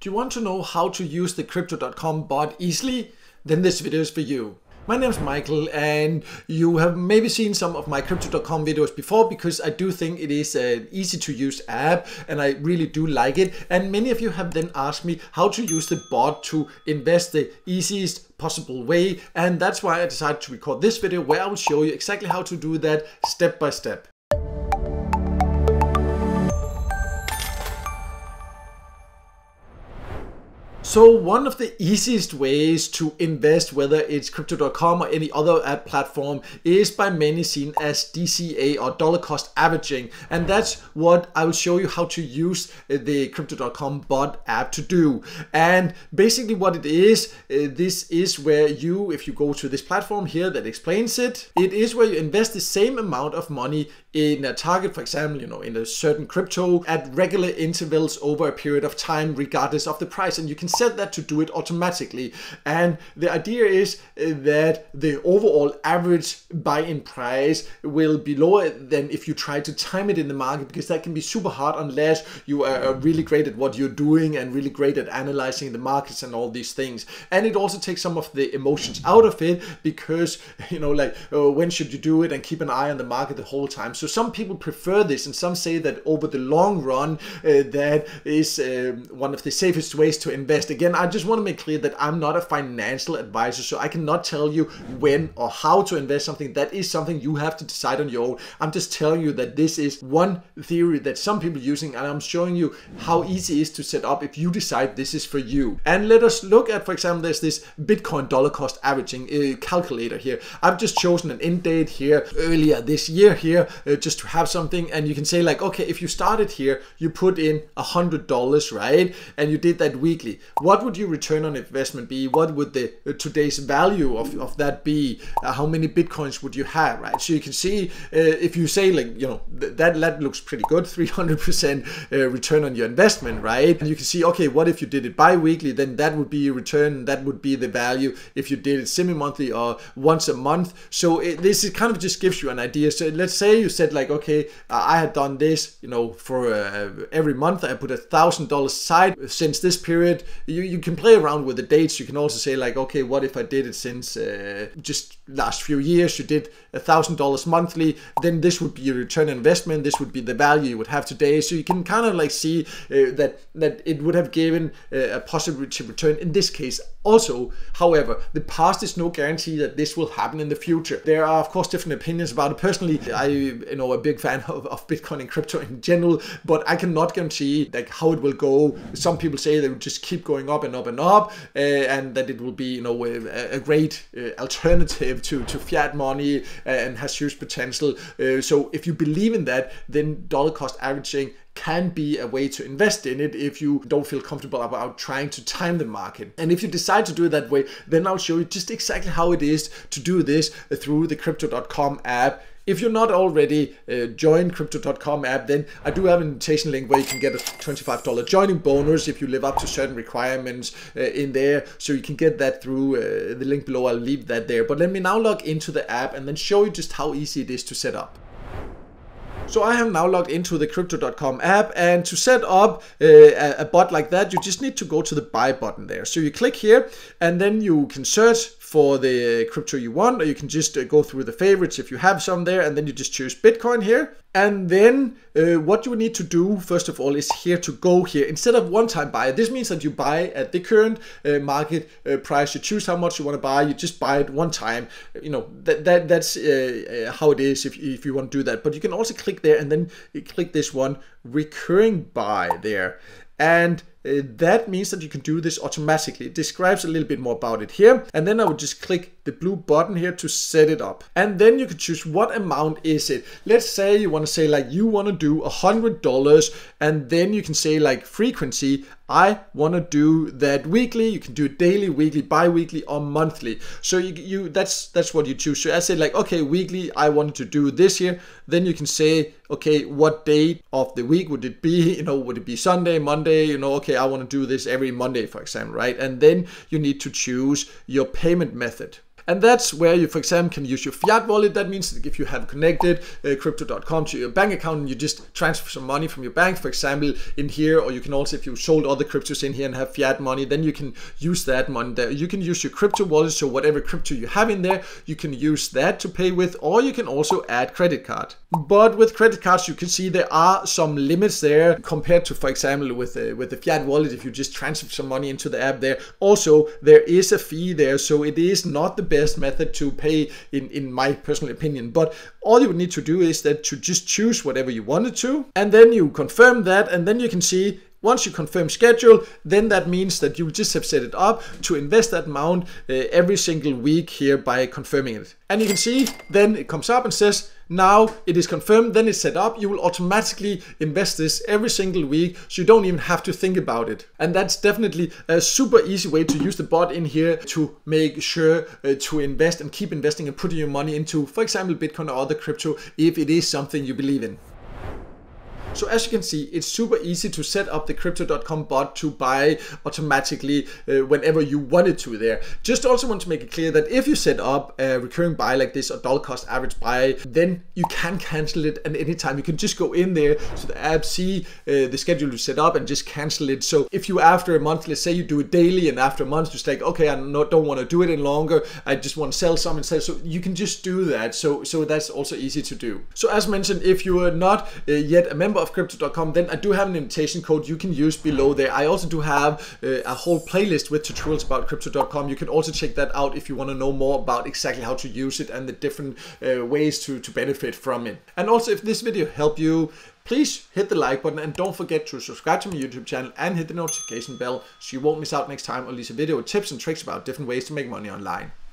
Do you want to know how to use the Crypto.com bot easily? Then this video is for you. My name is Michael, and you have maybe seen some of my Crypto.com videos before because I do think it is an easy to use app and I really do like it. And many of you have then asked me how to use the bot to invest the easiest possible way. And that's why I decided to record this video where I will show you exactly how to do that step by step. So one of the easiest ways to invest, whether it's Crypto.com or any other app platform, is by many seen as DCA or dollar cost averaging. And that's what I will show you how to use the Crypto.com bot app to do. And basically what it is, this is where you, if you go to this platform here that explains it, it is where you invest the same amount of money in a target, for example, in a certain crypto at regular intervals over a period of time, regardless of the price. And you can set that to do it automatically. And the idea is that the overall average buy-in price will be lower than if you try to time it in the market, because that can be super hard unless you are really great at what you're doing and really great at analyzing the markets and all these things. And it also takes some of the emotions out of it, because when should you do it, and keep an eye on the market the whole time. So some people prefer this, and some say that over the long run that is one of the safest ways to invest. Again, I just want to make clear that I'm not a financial advisor, so I cannot tell you when or how to invest something. That is something you have to decide on your own. I'm just telling you that this is one theory that some people are using, and I'm showing you how easy it is to set up if you decide this is for you. And let us look at, for example, there's this Bitcoin dollar cost averaging calculator here. I've just chosen an end date here earlier this year here, just to have something. And you can say like, okay, if you started here, you put in $100, right? And you did that weekly. What would your return on investment be? What would the today's value of that be? How many Bitcoins would you have, right? So you can see if you say that looks pretty good, 300% return on your investment, right? And you can see, okay, what if you did it bi-weekly? Then that would be your return, that would be the value. If you did it semi-monthly or once a month. So this is kind of just gives you an idea. So let's say you said like, okay, I had done this, for every month I put $1,000 aside since this period. You can play around with the dates. You can also say like, okay, what if I did it since just last few years? You did $1,000 monthly, then this would be your return on investment. This would be the value you would have today. So you can kind of like see that it would have given a positive return in this case. Also, however, the past is no guarantee that this will happen in the future. There are, of course, different opinions about it. Personally, I'm a big fan of Bitcoin and crypto in general, but I cannot guarantee like how it will go. Some people say they will just keep going up and up and up, and that it will be a great alternative to fiat money and has huge potential. So if you believe in that, then dollar cost averaging can be a way to invest in it if you don't feel comfortable about trying to time the market. And if you decide to do it that way, then I'll show you just exactly how it is to do this through the Crypto.com app. If you're not already joined Crypto.com app, then I do have an invitation link where you can get a $25 joining bonus if you live up to certain requirements in there. So you can get that through the link below. I'll leave that there. But let me now log into the app and then show you just how easy it is to set up. So I have now logged into the Crypto.com app, and to set up a bot like that, you just need to go to the buy button there. So you click here, and then you can search for the crypto you want, or you can just go through the favorites if you have some there, and then you just choose Bitcoin here. And then what you need to do first of all is here to go here instead of one-time buy. This means that you buy at the current market price. You choose how much you want to buy. You just buy it one time. That's how it is if you want to do that. But you can also click there and then you click this one, recurring buy there. And that means that you can do this automatically. It describes a little bit more about it here. And then I would just click the blue button here to set it up. And then you can choose what amount is it. Let's say you want to say like you want to do $100, and then you can say like frequency. I want to do that weekly. You can do it daily, weekly, bi-weekly, or monthly. So that's what you choose. So I say like, okay, weekly, I wanted to do this here. Then you can say, okay, what date of the week would it be? Would it be Sunday, Monday? Okay, I want to do this every Monday, for example, right? And then you need to choose your payment method. And that's where you, for example, can use your fiat wallet. That means that if you have connected Crypto.com to your bank account and you just transfer some money from your bank, for example, in here, or you can also, if you sold other cryptos in here and have fiat money, then you can use that money there. You can use your crypto wallet, so whatever crypto you have in there, you can use that to pay with, or you can also add credit card. But with credit cards, you can see there are some limits there compared to, for example, with the fiat wallet. If you just transfer some money into the app there, also there is a fee there, so it is not the best method to pay in my personal opinion. But all you would need to do is that to just choose whatever you wanted to, and then you confirm that, and then you can see once you confirm schedule, then that means that you just have set it up to invest that amount every single week here by confirming it. And you can see then it comes up and says, now it is confirmed, then it's set up. You will automatically invest this every single week, so you don't even have to think about it. And that's definitely a super easy way to use the bot in here to make sure to invest and keep investing and putting your money into, for example, Bitcoin or other crypto if it is something you believe in. So as you can see, it's super easy to set up the Crypto.com bot to buy automatically whenever you wanted to there. Just also want to make it clear that if you set up a recurring buy like this or dollar cost average buy, then you can cancel it at any time. You can just go in there to the app, see the schedule you set up and just cancel it. So if you after a month, let's say you do it daily, and after a month just like, okay, I don't want to do it any longer, I just want to sell some instead, so you can just do that. So that's also easy to do. So as mentioned, if you are not yet a member of Crypto.com, then I do have an invitation code you can use below there. I also do have a whole playlist with tutorials about Crypto.com. You can also check that out if you want to know more about exactly how to use it and the different ways to benefit from it. And also, if this video helped you, please hit the like button, and don't forget to subscribe to my YouTube channel and hit the notification bell so you won't miss out next time I release a video with tips and tricks about different ways to make money online.